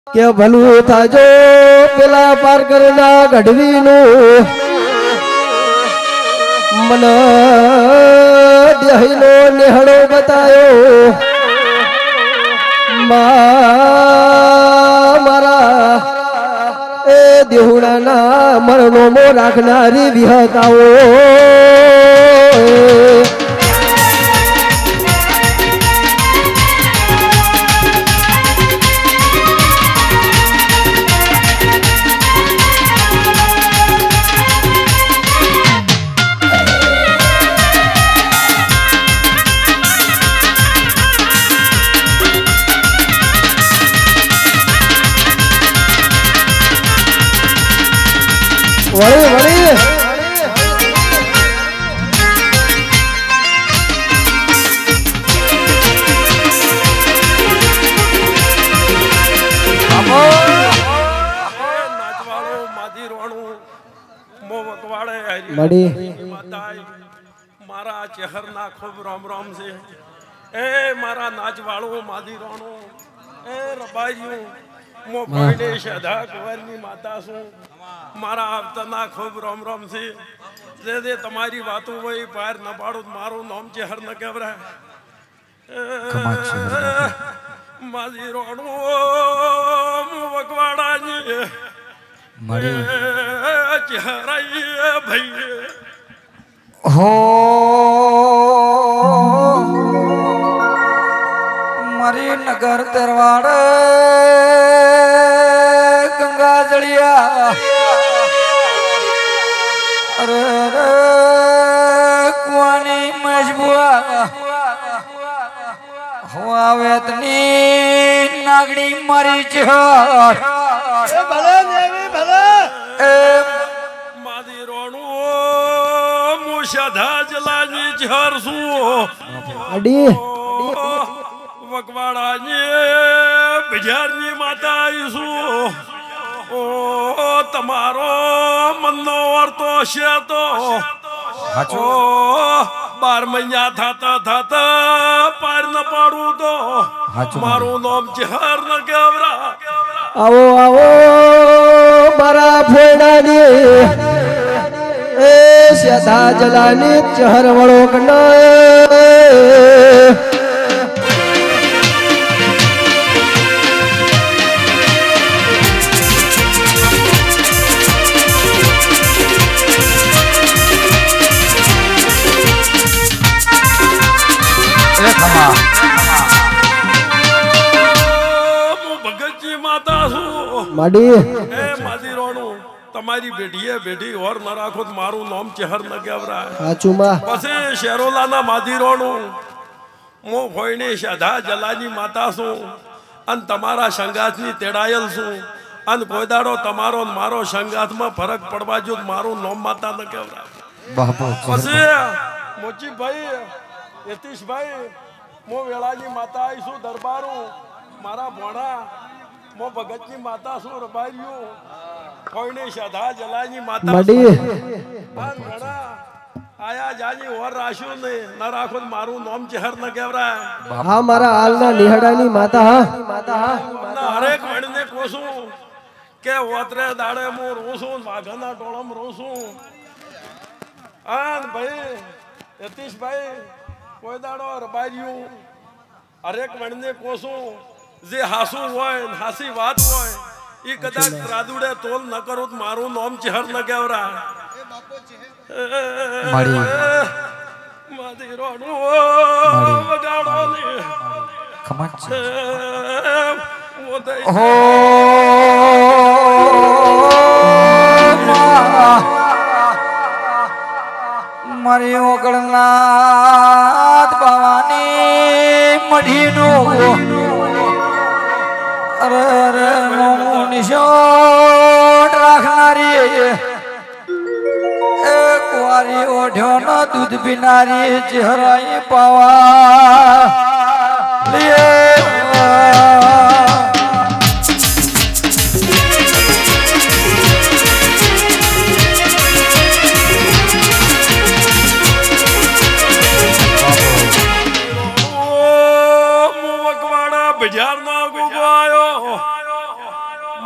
કે ભલું થાજો પેલા પાર કરના ગઢવીનું મન દેહીનો નેહળો બતાયો મારા એ દેહુડાના મરનો મો રાખનારી વિહતાઓ વળી વળી મારા ચહેર ના ખૂબ રામ રામ છે એ મારા નાચવાળો માધી રોણો એ રબાઈયું મો ભાઈને સદા કુંવરની માતા છું મારા આવતાના ખૂબ રામ રામ છે જે તમારી વાતો હોય પાર ન પાડું મારું નામ ચહેર ન કહેવરાય માધી રોણો વગવાડાની ચહેરાઈ ભાઈ हो मरी नगर तरवाड़ गंगा जड़िया अरे कुआनी मजबुआ हुआ वेतनी नागड़ी मरी चहर ભલે દેવી ભલે માધી રોણું મુશધા જલાની ઝરસુ અડી વકવાડાની બજારની માતા આઈસુ ઓ તમારો મનનો વર્તો છે તો ઓ 12 મહિના થાતા થાતા પાર ન પાડું તો મારું નામ ચહર ન કેવરા આવો આવો મારા ફેડાની એ સદા જલાની ચહર વળો કના ભગતજી માતા છું માડી એ માધી રોણું તમારી બેટીએ બેટી ઓર ન રાખો તો મારું નામ ચહેર ન કેવરાય સાચું માં પછી શેરોલાના માધી રોણું હું ફોઈની સદા જલાની માતા છું અને તમારા સંગાથની તેડાયેલ છું અને કોઈ દાડો તમારો મારો સંગાથમાં ફરક પડવા જો મારું નામ માતા ન કેવરાય પછી મોચીભાઈ યતીશભાઈ મો વેળાની માતા આવીશું દરબારું મારા ભોણા મો ભગતની માતા છું રબાર્યું કોઈને સદા જલાની માતા માડી ભોણા આયા જાજી ઓર રાખ્યું ને ન રાખો મારું નામ ચહેર ન કેવરાય હા મારા હાલના નિહડાની માતા હા હરેક વણને કોસું કે ઓતરે દાડે હું રોઉં છું વાઘના ટોળમ રોઉં છું આન ભાઈ યતીશભાઈ કોઈ દાડો રબાર્યું હરેક વણને કોસું જે હાસું હોય હાસી વાત હોય એ કદાચ રાદુડે તોલ ન કરો તો મારું નામ ચહેર ન કેવરા મારી રોડું વગાડો ને हो मरी ओगळनाथ भवानी मढीनो अरे अरे निशोट राखनारी ए कुवारी ओढ्यो न दूध पिनारी चेहराई पावा लिए બજાર ના ગુબાયો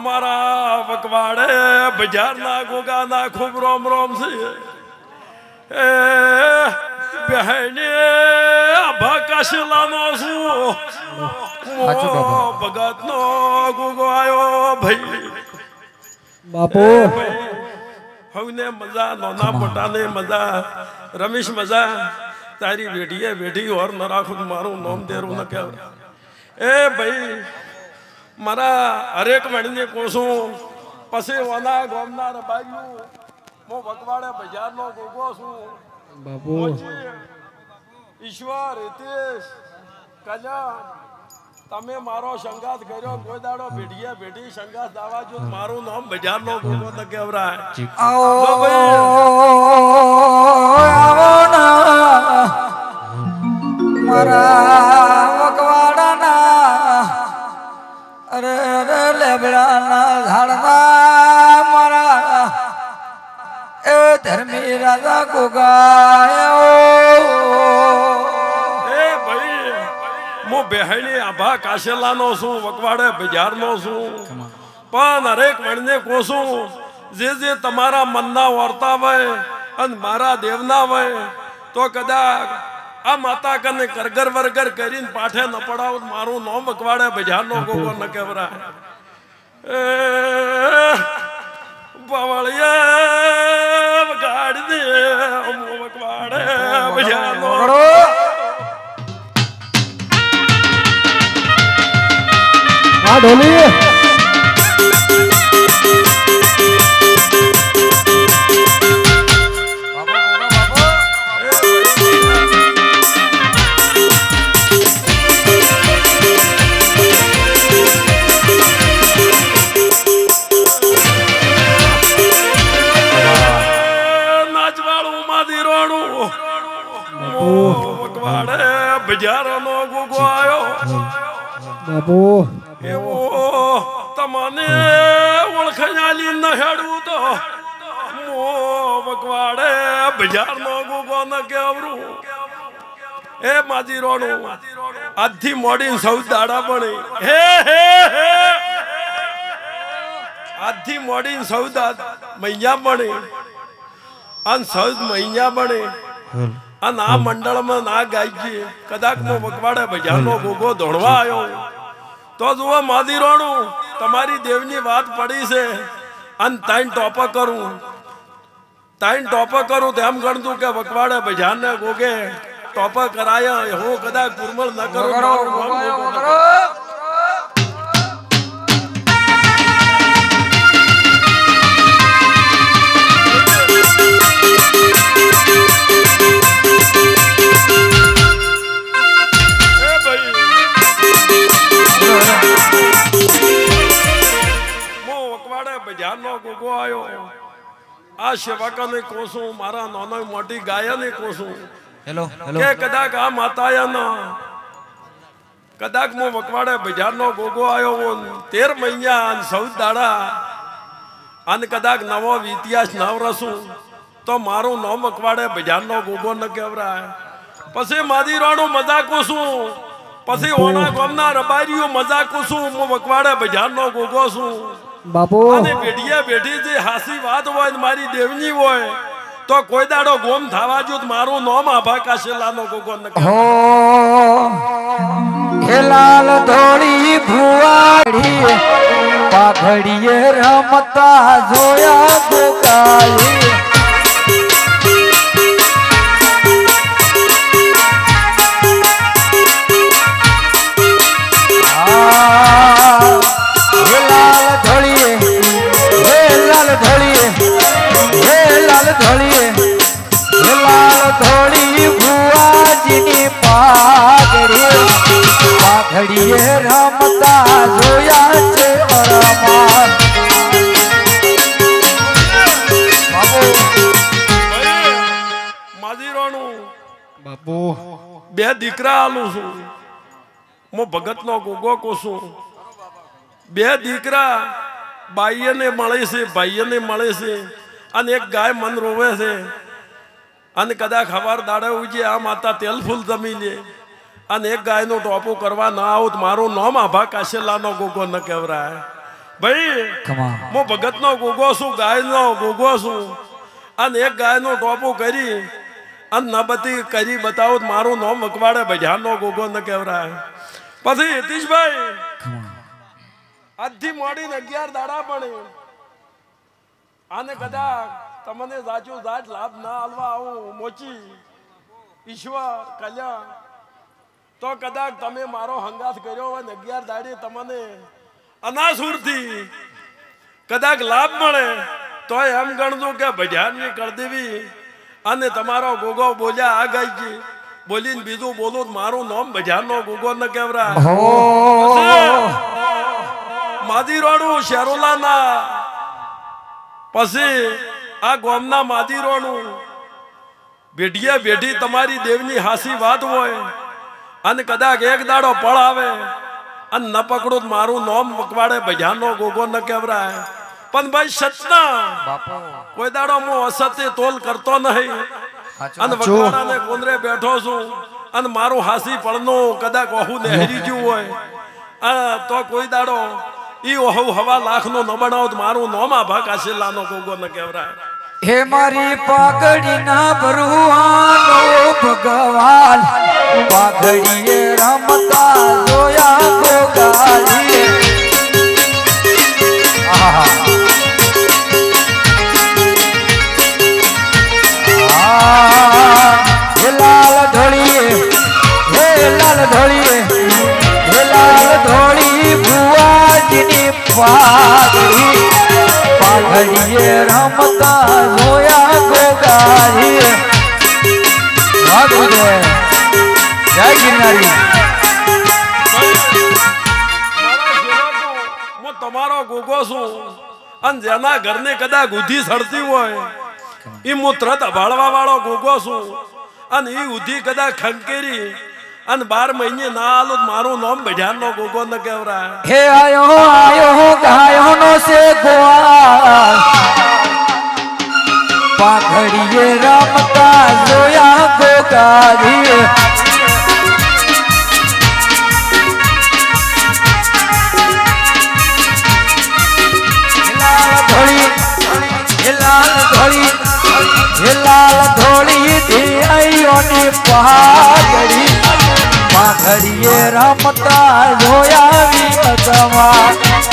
અમારા વકવાડે બજારના ગોગાના ખૂબ રોમ રોમ છે એ બહેને આભા કાશલાનો છું ભગતનો ગોગો આયો ભાઈ બાપુ હવને મજા નોના મોટાને મજા રમેશ મજા તારી બેટીએ બેટી ઓર ન રાખું મારું નામ દેરું ન કહેવાય એ ભાઈ મારા હરેક મણીને કોશું પછી ઓના ગોમના રબાયું હું વકવાડે બજારનો ગોગો છું બાપુ ઈશ્વર હિતેશ કલ્યાણ તમે મારો સંગાત કર્યો કોઈ દાડો ભેટીએ ભેટી સંગાત દાવા જો મારું નામ બજારનો ગોગો ન કહેવરાય આવો ના મારા વકવાડાના અરે અરે લેબડાના ઝાડના મારા એ ધર્મી રાજા ગોગાયો એ ભાઈ હું બેહણી આભા કાશેલાનો છું વકવાડે બજારનો છું પણ હરેક મણને કોશું જે તમારા મનના વર્તા હોય અને મારા દેવના હોય તો કદાચ આ માતા કને કરગર વરગર કરીને પાઠે ન પડાવ મારું નામ વકવાડે બજારનો ગોગો ન કહેવરાય બવળિયા ગાડી દે વકવાડે બજારનો હા ઢોલી વકવાડે બજારનો ગોગો આયો બાપુ એવો તમને ઓળખાયાલી ન હેડવું તો મો વકવાડે બજારનો ગોગો ન કેવરું એ માજી રોણું આજથી મોડી સૌ દાડા બની હે હે હે આજથી મોડી સૌ મૈયા બની અને સૌ મૈયા બની અને આ મંડળમાં ના ગાયજી કદાચ મો વકવાડે બજારનો ગોગો દોડવા આવ્યો તો જુઓ માદીરોણું તમારી દેવની વાત પડી છે અને તાઈન ટોપા કરું તેમ ગણતું કે વકવાડે બજારને ગોગે ટોપા કરાયા હું કદાચ કુરમળ ન કરું બજારનો ગોગો આવ્યો આ સેવકને કોશું મારા નાનો મોટી ગાયને કોશું કે કદાચ આ માતાયાના કદાચ હું વકવાડે બજારનો ગોગો આવ્યો 13 મહિના અને 14 દાડા અને કદાચ નવો ઇતિહાસ નવ રસું તો મારું નામ વકવાડે બજારનો ગોગો ન કહેવરાય પછી માદી રાણું મજાક છું પછી ઓના ગામના રબારીઓ મજાક છું હું વકવાડે બજારનો ગોગો છું બાપુ અને બેઠિયા બેઠી જે હાસી વાત હોય મારી દેવની હોય તો કોઈ દાડો ગોમ થાવા જો મારું નામ આભા કાશેલાનો ગોગો ન હો હે લાલ ધોળી ભુવાડી પાઘડીએ રમતા જોયા ગોગાઈ ઘડીએ રમતા જોયા છે અરમાન માજીરોનું બાપુ બે દીકરા આલું છું હું ભગતનો ગોગો કોશું બે દીકરા બાઈને મળે છે ભાઈને મળે છે અને એક ગાય મન રોવે છે અને કદાચ ખબર દાડે ઉજે આ માતા તેલ ફૂલ જમી લે અને એક ગાયનું ટોપું કરવા ના આવું મારું નામ આભા કાશેલાનો ગોગો ન કહેવરાય ભાઈ હું ભગતનો ગોગો છું, ગાયનો ગોગો છું, અને એક ગાયનું ટોપું કરી અને નબતી કરી બતાવું મારું નામ વકવાડે ભજાનો ગોગો ન કહેવરાય. પછી હિતીશભાઈ આજથી મોડીને 11 દાડા પણ આને કદાચ તમને સાચું જાત લાભ ના આલવા આવું મોચી ઈશ્વર કલ્યાણ તો કદાચ તમે મારો હંગાત કર્યો હોય ને 11 દાડી તમને અનાસુરથી કદાચ લાભ મળે તો એમ ગણજો કે ભજાનની કરી દેવી અને તમારો ગોગો બોલ્યા આ ગઈ બોલીને બીજું બોલું મારું નામ ભજાનનો ગોગો ન કહેવરાય. માદી રોડું શેરોલાના પછી આ ગોમના માદી રોડું બેઠીએ બેઠી તમારી દેવની હાસી વાત હોય અને કદાચ એક દાડો પળ આવે અને ન પકડું મારું નામ વકવાડે ભજાનનો ગોગો ન કહેવરાય. પણ ભાઈ સતના કોઈ દાડો હું અસત્ય તોલ કરતો નહીં અને વકવાડાને કોંદરે બેઠો છું અને મારું હાસી પળનું કદાચ ઓહું નહેરી ગયું હોય તો કોઈ દાડો ઈ ઓહુ હવા લાખનો ન બનાવ મારું નામ આભા કાશેલાનો ગોગો ન કહેવરાય. હે મારી પાઘડી ના ભરવાનો ભગવાન પાઘડીએ રમતા જોયા ગોગાલી. હે લાલ ધોળીએ હે લાલ ધોળીએ હે લાલ ધોળી ભુવાજીની પાઘડી પાઘડીએ રમતા જોયા ગોગાલી. જય ગિરનારી. હું તમારો ગોગો છું અને જેના ઘરને કદાચ ઉધી સડતી હોય એ હું તરત અભાળવા વાળો ગોગો છું અને એ ઉધી કદાચ ખંકેરી અને 12 મહિને ના આલો મારું નામ ભજાનનો ગોગો ન કહેવરાય. હે આયો ગાયો નો સે ગોવાળ પાઘડીએ રમતા જોયા ગોગાલી. લાલ ધોળી ધીયાઈઓની પાઘડી પાઘડીએ રમતા જોયા વિમતમાં.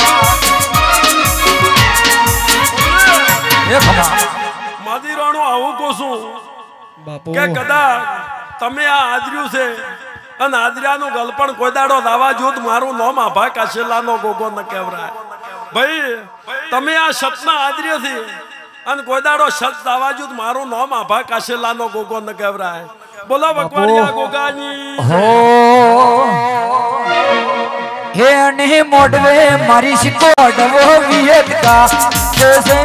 માદીરાણું આવું કોશું કે કદાચ તમે આ આદર્યું છે અને આદર્યાનું ગલપણ કોઈ દાડો દાવા જોત મારું નામ આભા કાશેલાનો ગોગો ન કહેવરાય. ભાઈ તમે આ સતના આદર્ય છે અને કોઈ દાડો સત દાવા જોત મારું નામ આભા કાશેલાનો ગોગો ન કહેવરાય. બોલો વકવાડિયા ગોગાની. હે ને મોડવે મારી શિકોડવો વિયત કા જૈસે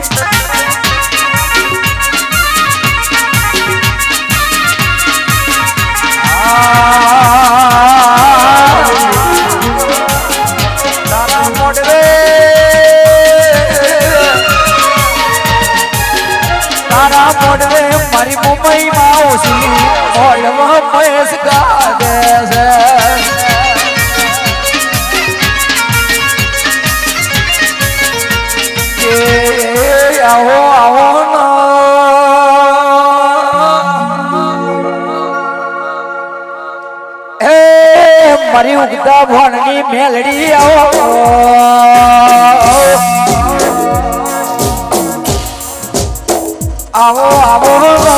તારા મોડવે મારી મુંબઈ માં ઓછી ઓળવા મહેશ ગાડે છે. આવો આવો એ મારી ઉગતા ભણની મેલડી આવો આવો આવો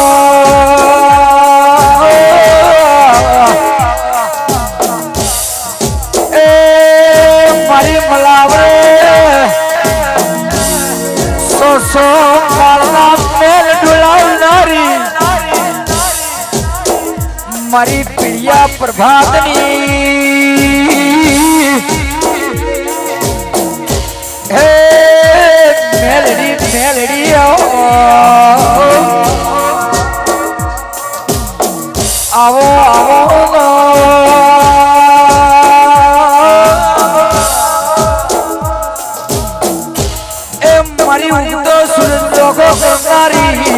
એ મારી મલાવરે સો મારના મેલ ડુલાવનારી મારી પ્રિયા પ્રભાતની હે મેલડી મેલડી આવો આવો એ મારી ઉગતો સૂરજ લોકો કરનારી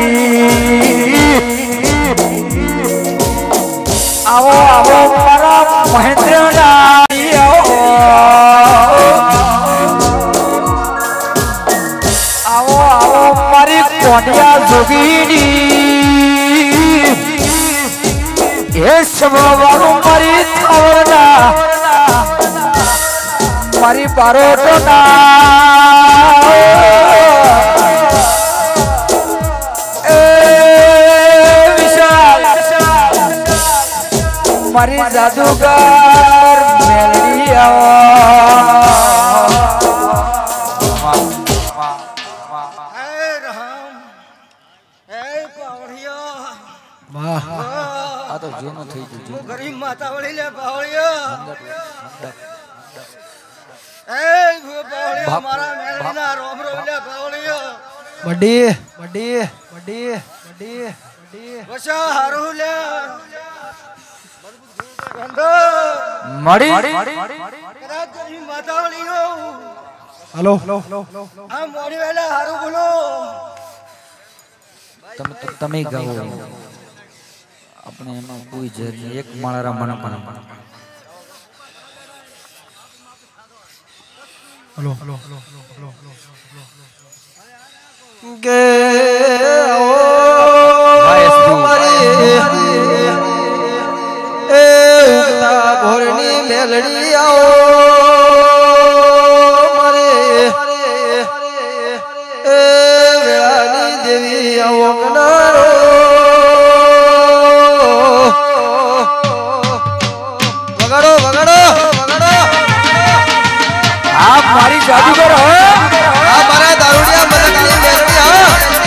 આવો આવો મારા મહેન્દ્ર નારી આવો कोनिया जोगीनी ये सब वालों मरी थावना मरी बारोटना मरी जादूगर मेलडी आ तो जूनो થઈ ગયું ગરીબ માતા વળી લે બાવળિયો એ બાવળિયો મારા મેલડીના રોમ રોમ લે બાવળિયો બડી બડી બડી બડી બડી વસા હારું લે મળી કદાચ ગરીબ માતા વળીયો હાલો આ મોડી વેલા હારું બોલો તમે ગાઓ अपने एमा कोई जर नहीं एक माळारा मन पण हेलो गे ओ ए उगता भोरनी मेलडी आओ मरे ए वेळानी देवी आओ कनारो आप मारी जादूगर हो आप मारा दारूडिया मदकनी मेलडी हो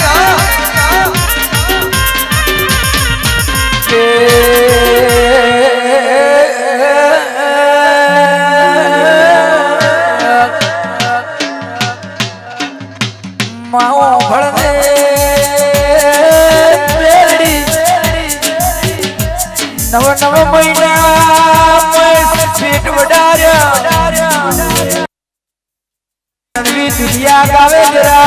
माओ भड़ने मेलडी नव नव महीना मैं सीट वडार्या दुनिया गावे जरा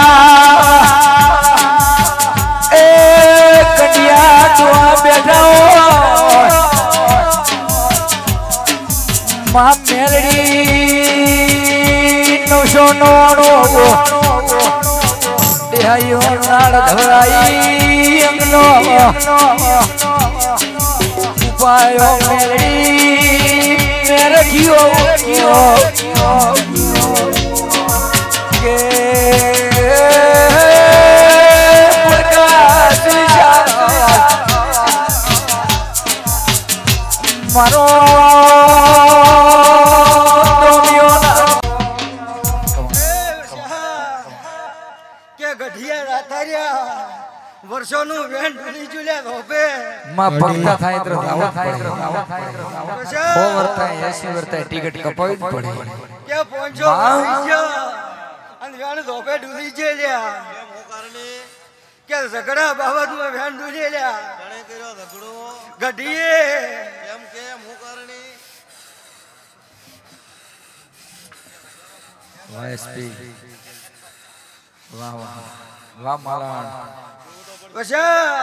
ए कटिया दुआ बैठा हो मां मेलडी नौशो नोनो देहायो नाड़ धराई अंगनो उपायो मेलडी मेरे कियो मारो क्या गठिया रातारिया वर्षों नु वेन ढूंढी जुले धोपे मां भक्ता થાય તો આવત પડે ઓ વર્તા 80 વર્તા ટિકિટ કપાવી જ પડે કે પહોંચો અને વેન ધોપે ઢૂંઢી છે લ્યા કેમ હું કારણે કે ઝઘડા બાબતમાં વેન ઢૂંઢી લ્યા ગણે કર્યો ઝઘડો ગઢીએ કેમ હું કારણે વાયસપી વાહ વાહ વાહ માલાણ બસા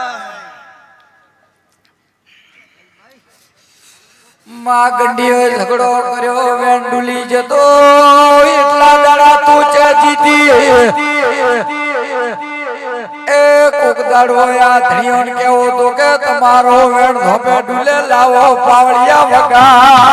માં ગંડીઓ ઝઘડો કર્યો વેંડુલી જતો એટલા દાડા તું ચા જીતી એ કોક દાડો આ ધણીઓને કેવો તો કે તમારો વેણ ધોપે ડુલે લાવો પાવળિયા વગા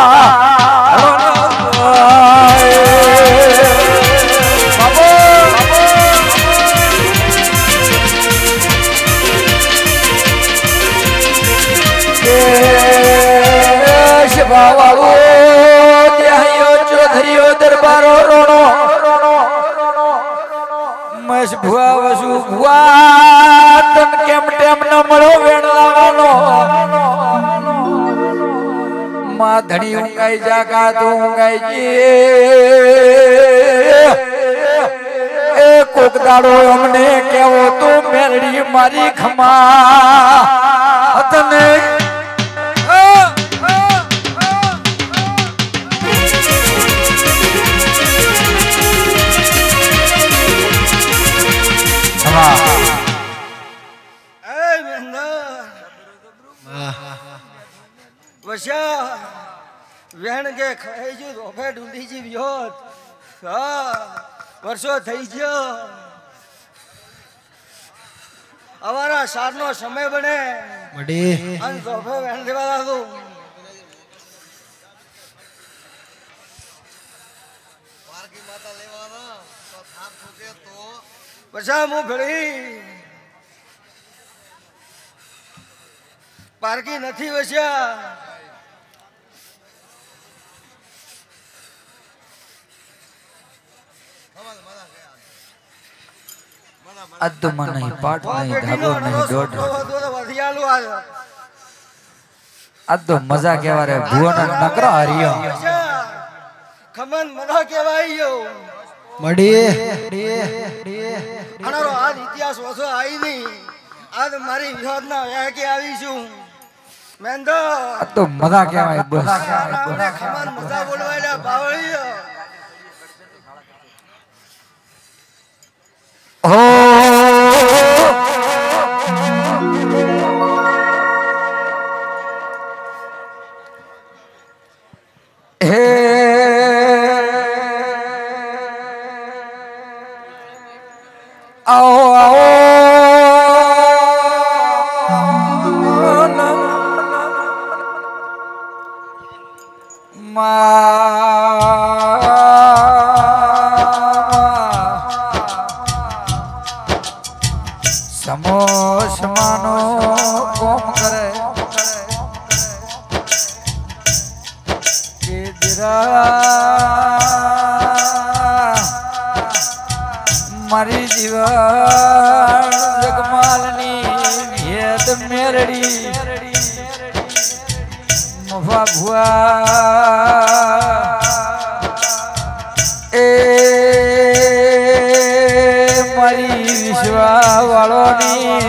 बाबू चौधरी दरबारो रोनो मस भुआ वसु भुआ तन केम टेम न मळो वेण लावनो मां धणी उंगाई जागा तो उंगाई जी ए कोक दाड़ो हमने केवो तो मेलडी मारी खमा अतने वशा वेण के खाई जो रोफे ढूंढी जी वियोत वर्षो થઈ ગયો અમારા સારનો સમય બને મડી અને સોફે વેણ દેવા લાગુ પારકી માતા લેવાના તો થાપ ઠોકે તો પછી હું ઘડી પારકી નથી વસ્યા અદ્દુમાં નહીં પાટ નહીં ધાબો નહીં દોઢ વધિયાલું આવ્યો અદ્દુ મજા કેવા રે ભુવન નકરો હરિયો ખમન મના કહેવાયો મડી આનો આજ ઇતિહાસ ઓછો આવી નહીં આજ મારી વિરોધના વ્યાકે આવી છું મેંદો અદ્દુ મજા કેવાય બસ ખમન મજા બોલવાયલા બાવળીયો હો હે આવો આવો સમોસમાનો કોમ કરે કે દિરા મારી જીવન જગમાલની ભેદ મેરડી મફા ભુઆ એ મારી વિશ્વા વાળોની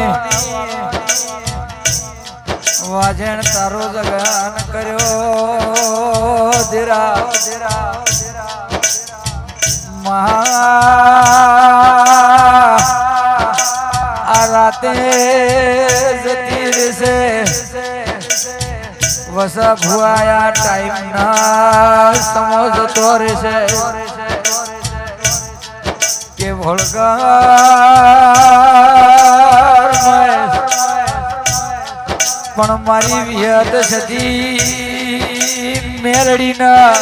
વાજણ તારો જગન કર્યો ધીરા આ રાતે જતી રહેશે વસા ભુઆયા ટાઈમ ના સમજતો રહેશે કે ભોળગર પણ મારી વિહત સતી મેલડીના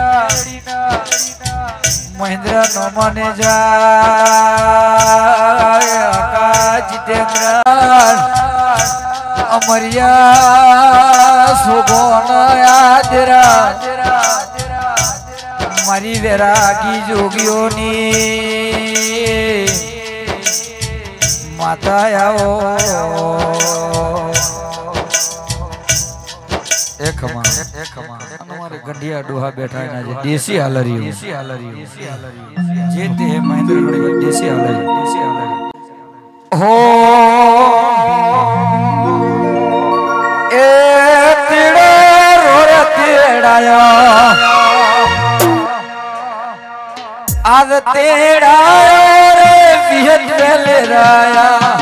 મહેન્દ્ર નો મને જાય આકા જીતેન્દ્ર અમરિયા સુગોન યાદરા મારી વેરાગી જોગીઓની માતા આવો અમારે ગંઢિયા ડોહા બેઠા એના જે દેશી હાલરીઓ જે તે મહેન્દ્ર દેશી હાલરી હો એ તીડે રોરે તીડાયા આજ તીડાયા રે વિહત વેલે રાયા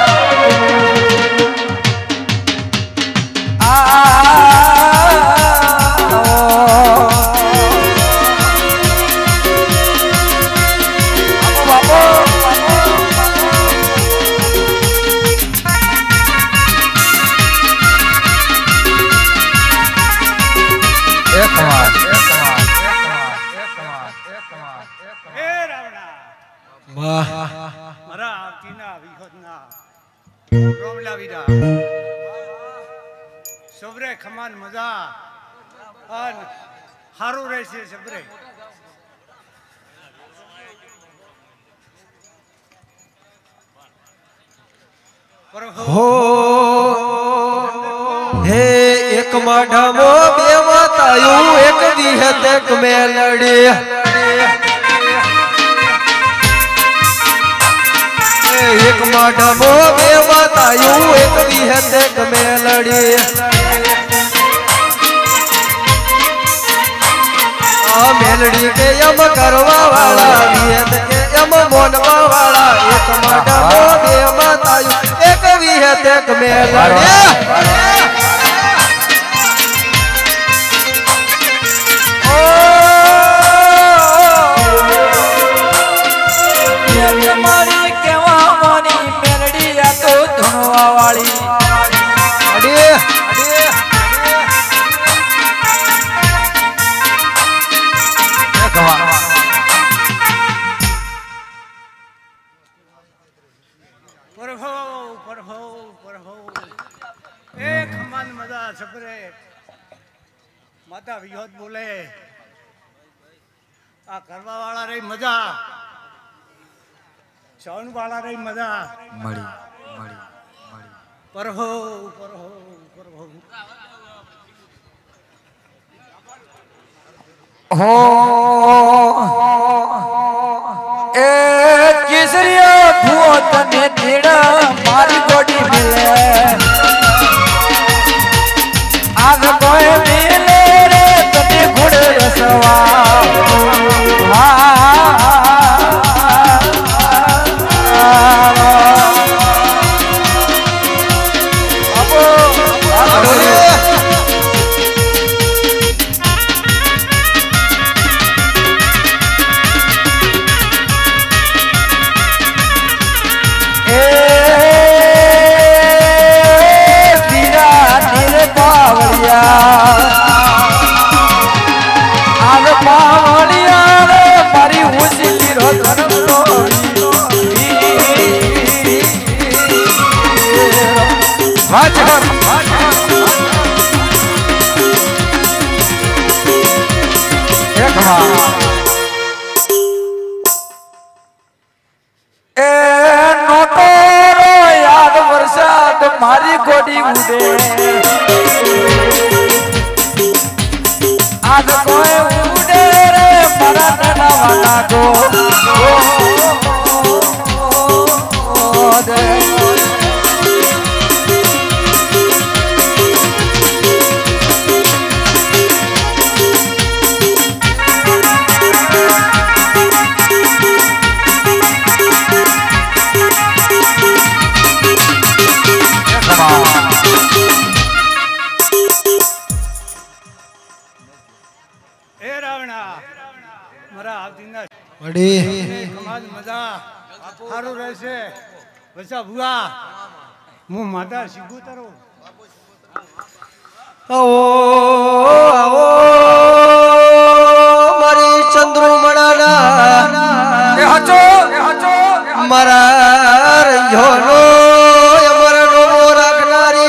સબરે ખમાન મજા અને હારું રહેશે સબરે હો હે એક માઢામો બે માતાયું એક વિહત એક મેલડી એક માઢામો બે માતાયું એક વિહત એક મેલડી મેલડી કે એમ કરવા વાળા વિહત કે એમ મોનવા વાળા એક માઢામો બે માતાયું એક વિહત એક મેલડી મારી કેવા મોની મેલડી આ તો छपरे माता विहोत बोले आ करवा वाला रही मजा शाउन वाला रही मजा मड़ी मड़ी मड़ी पर हो पर हो पर हो हो ए केसरिया भूत तने तेड़ा मारी गोडी मिले आग कोई मिले रे तने घोड़े रसवा मारी गोडी उड़े आज कोई उड़े रे मरा नना वाला गो दे मजा हारू रहશે बच्चा बुआ मु माता शिगु तरो आओ आओ मारी चंद्रुमणा ए हचो मरा रह्योनो अमरनो रागनारी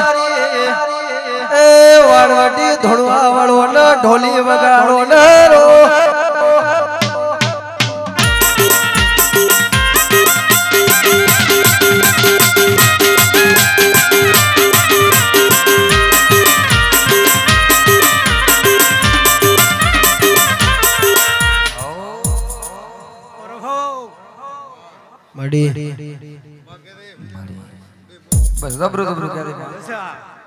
ए वाड़वटी धोड़वा वाळो न ढोली वगाड़ो न रो मड़ी बस जबरू जबरू कह दे अच्छा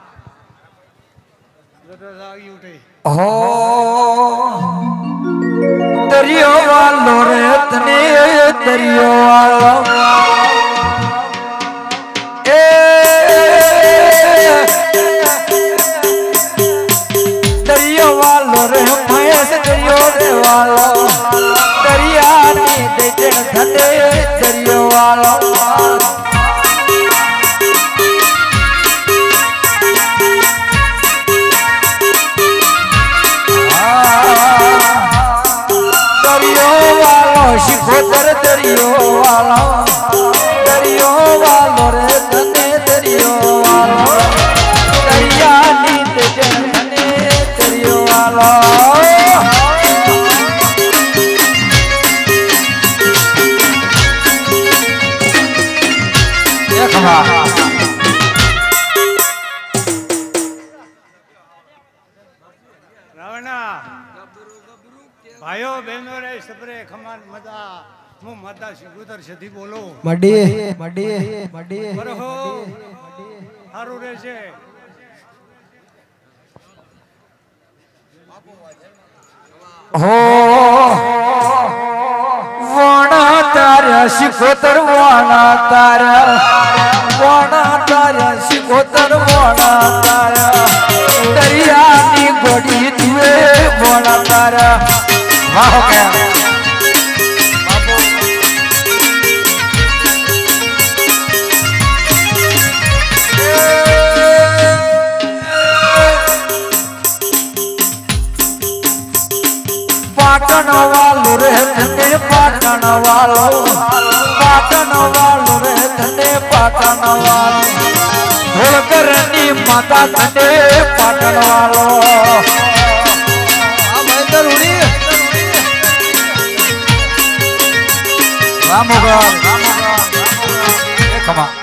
जागी उठे हो दरियो वालो रे तने दरियो वालो ए दरियो वालो रे महेश दरियो रे वालो दरिया नी दे धने दरियो वालो शिखोतर दरियो वालो रे धने दरियो वालो दरिया नींद धने दरियो वालो रावणा भाइयों बहनों रे सबरे खमान मजा मु माता शिगुतर सदी बोलो मड़ी मड़ी मड़ी पर हो हारू रहશે हो वाणा तारा शिखोतर वाणा तारा शिखोतर वाणा तारा दरिया नी गोडी तुए वाणा तारा वाह क्या पाटन वालो रे धने पाटन वालो रे धने पाटन वालो होलकरनी માતા તને પાટણ વાળો આ મહેન્દ્ર ઉડી રામોગર કમા